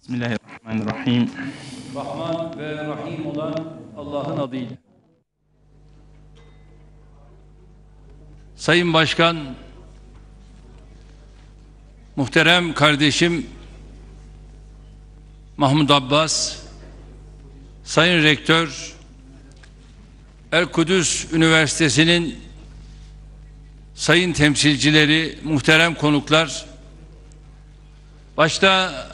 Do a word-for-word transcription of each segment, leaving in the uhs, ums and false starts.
Bismillahirrahmanirrahim. Rahman ve Rahim olan Allah'ın adıyla. Sayın Başkan, muhterem kardeşim Mahmud Abbas, Sayın Rektör, El-Kudüs Üniversitesi'nin sayın temsilcileri, muhterem konuklar, başta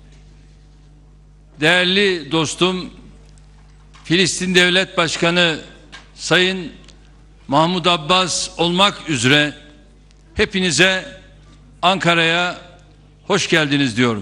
değerli dostum Filistin Devlet Başkanı Sayın Mahmud Abbas olmak üzere hepinize Ankara'ya hoş geldiniz diyorum.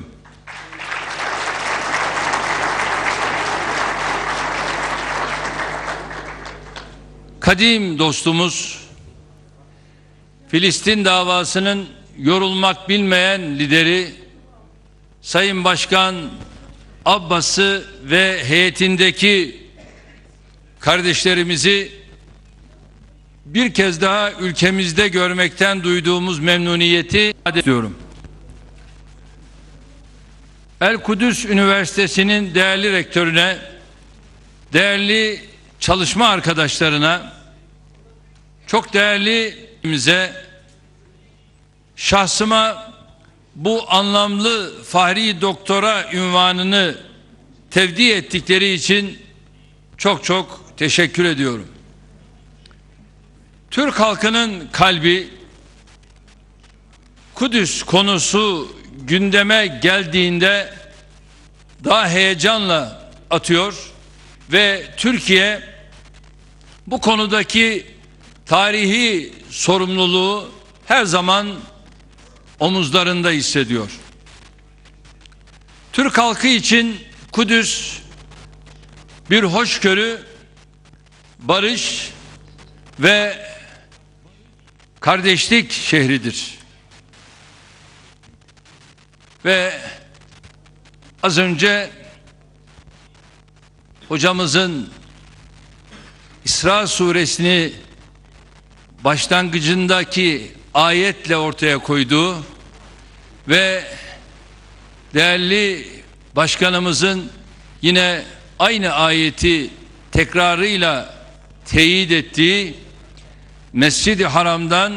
Kadim dostumuz, Filistin davasının yorulmak bilmeyen lideri Sayın Başkan Abbas'ı ve heyetindeki kardeşlerimizi bir kez daha ülkemizde görmekten duyduğumuz memnuniyeti ifade ediyorum. El-Kudüs Üniversitesi'nin değerli rektörüne, değerli çalışma arkadaşlarına, çok değerli bize, şahsıma bu anlamlı fahri doktora unvanını tevdi ettikleri için çok çok teşekkür ediyorum. Türk halkının kalbi Kudüs konusu gündeme geldiğinde daha heyecanla atıyor ve Türkiye bu konudaki tarihi sorumluluğu her zaman omuzlarında hissediyor. Türk halkı için Kudüs bir hoşgörü, barış ve kardeşlik şehridir. Ve az önce hocamızın İsra suresini başlangıcındaki ayetle ortaya koyduğu ve değerli başkanımızın yine aynı ayeti tekrarıyla teyit ettiği Mescid-i Haram'dan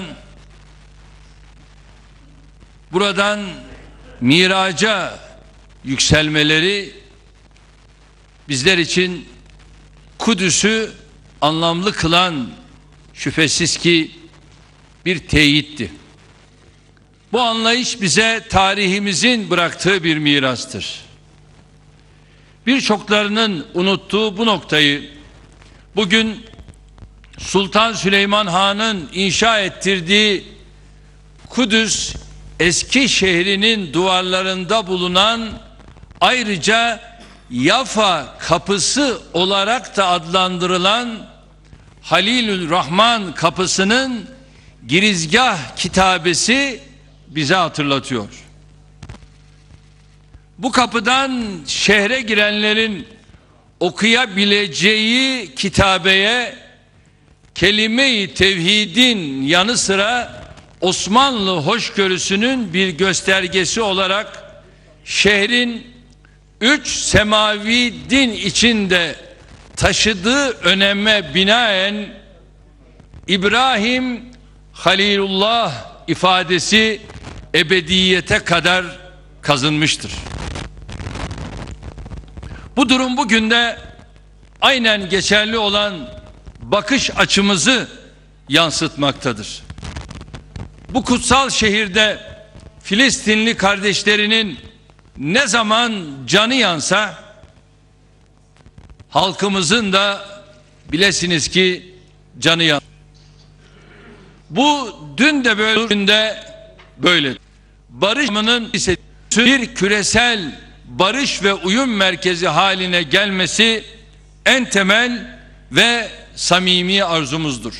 buradan miraca yükselmeleri bizler için Kudüs'ü anlamlı kılan şüphesiz ki bir teyitti. Bu anlayış bize tarihimizin bıraktığı bir mirastır. Birçoklarının unuttuğu bu noktayı bugün Sultan Süleyman Han'ın inşa ettirdiği Kudüs eski şehrinin duvarlarında bulunan, ayrıca Yafa kapısı olarak da adlandırılan Halilül Rahman kapısının girizgah kitabesi bize hatırlatıyor. Bu kapıdan şehre girenlerin okuyabileceği kitabeye kelime-i tevhidin yanı sıra Osmanlı hoşgörüsünün bir göstergesi olarak şehrin üç semavi din içinde taşıdığı öneme binaen İbrahim Halilullah ifadesi ebediyete kadar kazınmıştır. Bu durum bugün de aynen geçerli olan bakış açımızı yansıtmaktadır. Bu kutsal şehirde Filistinli kardeşlerinin ne zaman canı yansa halkımızın da bilesiniz ki canı yan. Bu dün de böyle, dün de böyle. Barışmanın bir küresel barış ve uyum merkezi haline gelmesi en temel ve samimi arzumuzdur.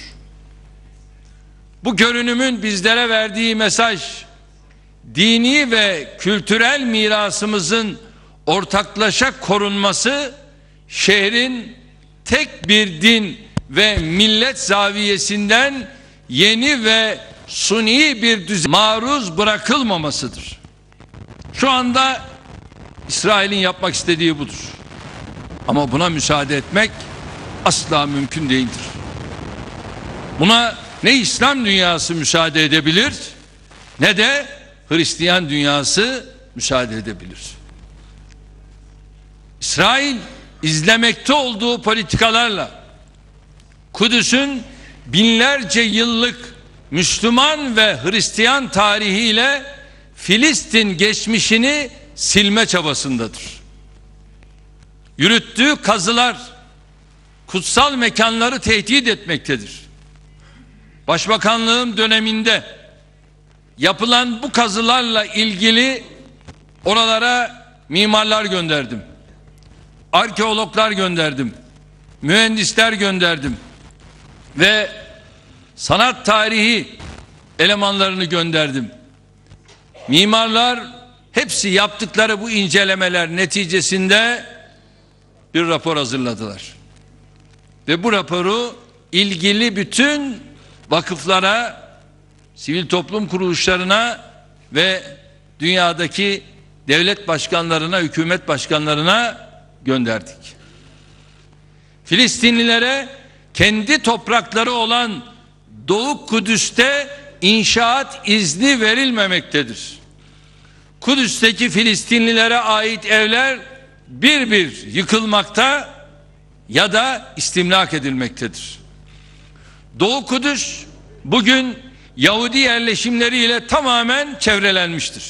Bu görünümün bizlere verdiği mesaj, dini ve kültürel mirasımızın ortaklaşa korunması, şehrin tek bir din ve millet zaviyesinden yeni ve suni bir düzen maruz bırakılmamasıdır. Şu anda İsrail'in yapmak istediği budur. Ama buna müsaade etmek asla mümkün değildir. Buna ne İslam dünyası müsaade edebilir, ne de Hristiyan dünyası müsaade edebilir. İsrail izlemekte olduğu politikalarla Kudüs'ün binlerce yıllık Müslüman ve Hristiyan tarihiyle Filistin geçmişini silme çabasındadır. Yürüttüğü kazılar kutsal mekanları tehdit etmektedir. Başbakanlığım döneminde yapılan bu kazılarla ilgili oralara mimarlar gönderdim. Arkeologlar gönderdim. Mühendisler gönderdim. Ve sanat tarihi elemanlarını gönderdim. Mimarlar hepsi yaptıkları bu incelemeler neticesinde bir rapor hazırladılar. Ve bu raporu ilgili bütün vakıflara, sivil toplum kuruluşlarına ve dünyadaki devlet başkanlarına, hükümet başkanlarına gönderdik. Filistinlilere kendi toprakları olan Doğu Kudüs'te inşaat izni verilmemektedir. Kudüs'teki Filistinlilere ait evler bir bir yıkılmakta ya da istimlak edilmektedir. Doğu Kudüs bugün Yahudi yerleşimleriyle tamamen çevrelenmiştir.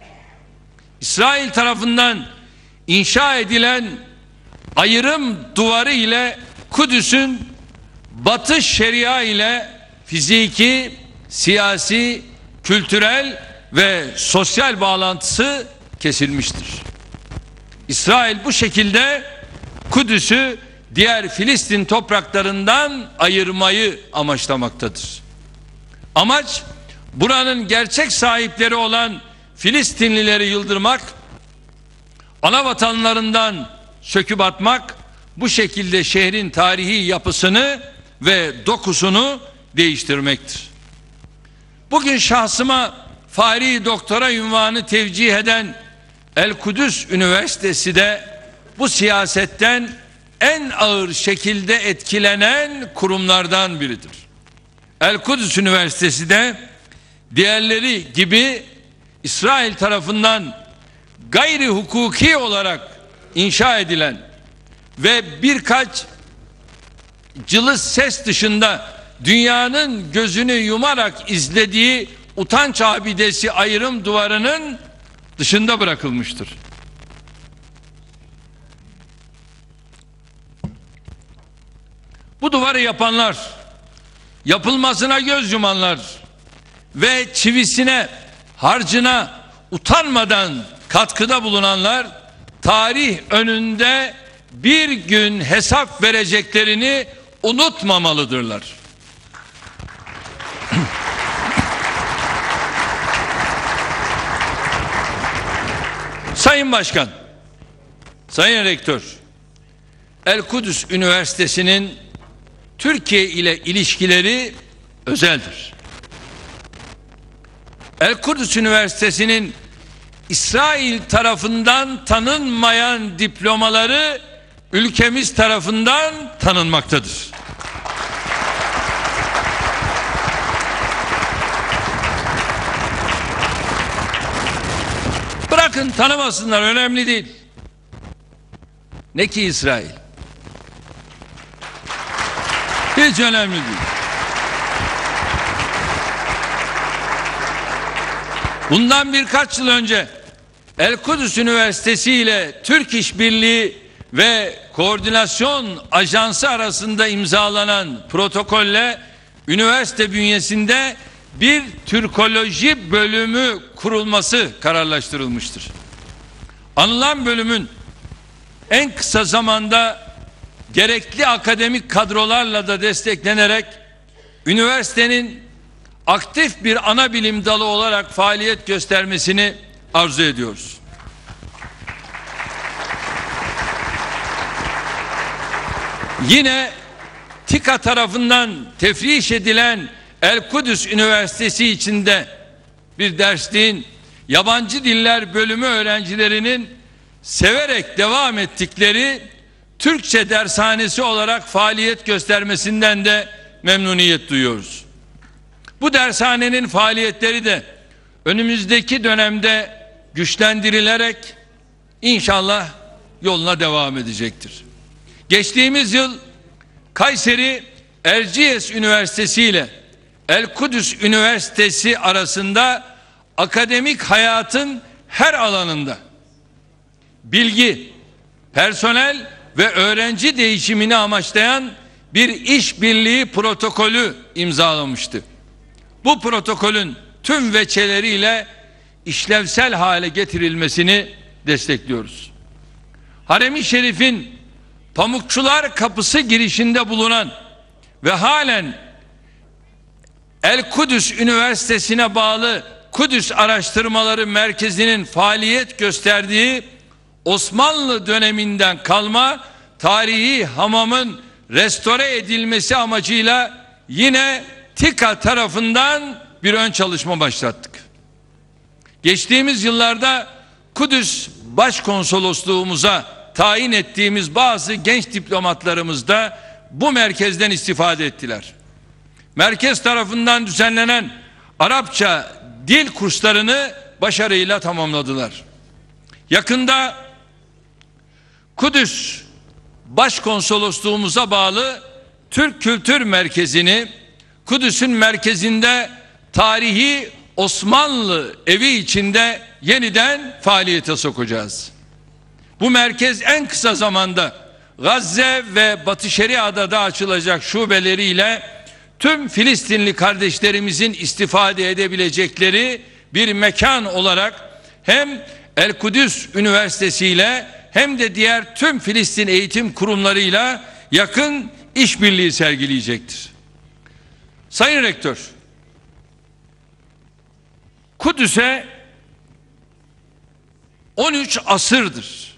İsrail tarafından inşa edilen ayrım duvarı ile Kudüs'ün Batı Şeria ile fiziki, siyasi, kültürel ve sosyal bağlantısı kesilmiştir. İsrail bu şekilde Kudüs'ü diğer Filistin topraklarından ayırmayı amaçlamaktadır. Amaç buranın gerçek sahipleri olan Filistinlileri yıldırmak, ana vatanlarından söküp atmak, bu şekilde şehrin tarihi yapısını ve dokusunu değiştirmektir. Bugün şahsıma Fahri Doktora unvanı tevcih eden El-Kudüs Üniversitesi de bu siyasetten en ağır şekilde etkilenen kurumlardan biridir. El-Kudüs Üniversitesi de diğerleri gibi İsrail tarafından gayri hukuki olarak inşa edilen ve birkaç cılız ses dışında dünyanın gözünü yumarak izlediği utanç abidesi ayrım duvarının dışında bırakılmıştır. Bu duvarı yapanlar, yapılmasına göz yumanlar ve çivisine, harcına utanmadan katkıda bulunanlar tarih önünde bir gün hesap vereceklerini unutmamalıdırlar. Sayın Başkan, Sayın Rektör, El-Kudüs Üniversitesi'nin Türkiye ile ilişkileri özeldir. El-Kudüs Üniversitesi'nin İsrail tarafından tanınmayan diplomaları ülkemiz tarafından tanınmaktadır. Bırakın tanımasınlar, önemli değil. Ne ki İsrail? Hiç önemli değil. Bundan birkaç yıl önce El-Kudüs Üniversitesi ile Türk İşbirliği ve Koordinasyon Ajansı arasında imzalanan protokolle üniversite bünyesinde bir Türkoloji bölümü kurulması kararlaştırılmıştır. Anılan bölümün en kısa zamanda gerekli akademik kadrolarla da desteklenerek üniversitenin aktif bir ana bilim dalı olarak faaliyet göstermesini arzu ediyoruz. Yine TİKA tarafından tefriş edilen El-Kudüs Üniversitesi içinde bir dersliğin yabancı diller bölümü öğrencilerinin severek devam ettikleri Türkçe dershanesi olarak faaliyet göstermesinden de memnuniyet duyuyoruz. Bu dershanenin faaliyetleri de önümüzdeki dönemde güçlendirilerek inşallah yoluna devam edecektir. Geçtiğimiz yıl Kayseri Erciyes Üniversitesi ile El Kudüs Üniversitesi arasında akademik hayatın her alanında bilgi, personel ve öğrenci değişimini amaçlayan bir işbirliği protokolü imzalamıştı. Bu protokolün tüm veçeleriyle işlevsel hale getirilmesini destekliyoruz. Harem-i Şerif'in Pamukçular Kapısı girişinde bulunan ve halen El Kudüs Üniversitesi'ne bağlı Kudüs Araştırmaları Merkezi'nin faaliyet gösterdiği Osmanlı döneminden kalma tarihi hamamın restore edilmesi amacıyla yine TİKA tarafından bir ön çalışma başlattık. Geçtiğimiz yıllarda Kudüs Başkonsolosluğumuza tayin ettiğimiz bazı genç diplomatlarımız da bu merkezden istifade ettiler. Merkez tarafından düzenlenen Arapça dil kurslarını başarıyla tamamladılar. Yakında Kudüs Başkonsolosluğumuza bağlı Türk Kültür Merkezi'ni Kudüs'ün merkezinde tarihi Osmanlı evi içinde yeniden faaliyete sokacağız. Bu merkez en kısa zamanda Gazze ve Batı Şeria'da açılacak şubeleriyle tüm Filistinli kardeşlerimizin istifade edebilecekleri bir mekan olarak hem El Kudüs Üniversitesi ile hem de diğer tüm Filistin eğitim kurumlarıyla yakın işbirliği sergileyecektir. Sayın Rektör, Kudüs'e on üç asırdır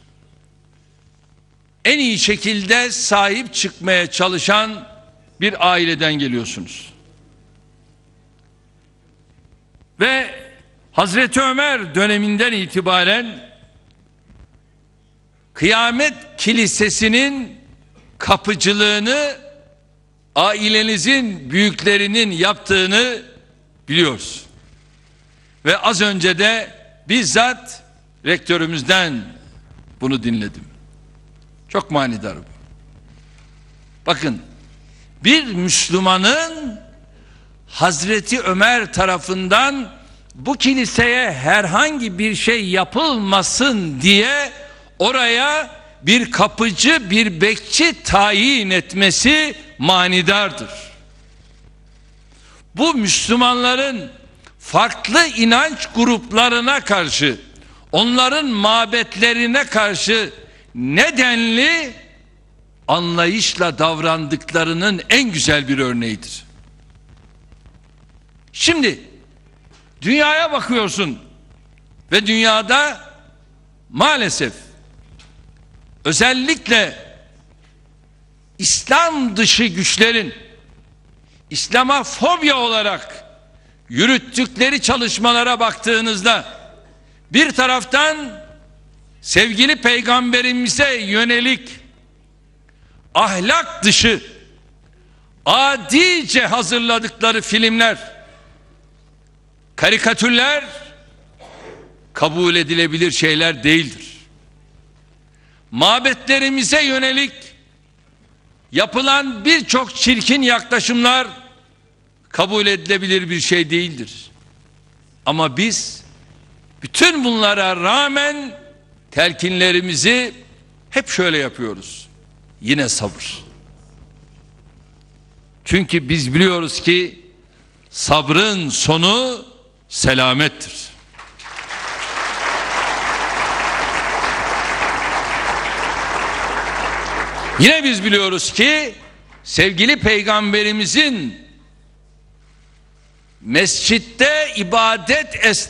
en iyi şekilde sahip çıkmaya çalışan bir aileden geliyorsunuz. Ve Hazreti Ömer döneminden itibaren Kıyamet Kilisesi'nin kapıcılığını ailenizin büyüklerinin yaptığını biliyoruz. Ve az önce de bizzat rektörümüzden bunu dinledim. Çok manidar bu. Bakın, bir Müslümanın Hazreti Ömer tarafından bu kiliseye herhangi bir şey yapılmasın diye oraya bir kapıcı, bir bekçi tayin etmesi manidardır. Bu Müslümanların farklı inanç gruplarına karşı, onların mabetlerine karşı nedenli anlayışla davrandıklarının en güzel bir örneğidir. Şimdi dünyaya bakıyorsun ve dünyada maalesef özellikle İslam dışı güçlerin İslam'a fobya olarak yürüttükleri çalışmalara baktığınızda bir taraftan sevgili peygamberimize yönelik ahlak dışı adice hazırladıkları filmler, karikatürler kabul edilebilir şeyler değildir. Mabetlerimize yönelik yapılan birçok çirkin yaklaşımlar kabul edilebilir bir şey değildir. Ama biz bütün bunlara rağmen telkinlerimizi hep şöyle yapıyoruz. Yine sabır. Çünkü biz biliyoruz ki sabrın sonu selamettir. Yine biz biliyoruz ki sevgili peygamberimizin mescitte ibadet esnasında